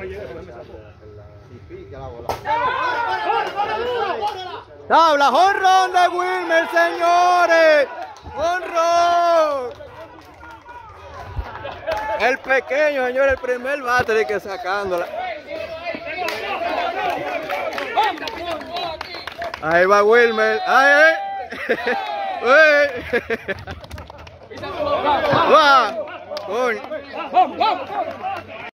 Tabla, jonrón de Wilmer, señores. Jonrón. El pequeño, señor, el primer bate de que sacándola. Ahí va Wilmer. Ahí, va.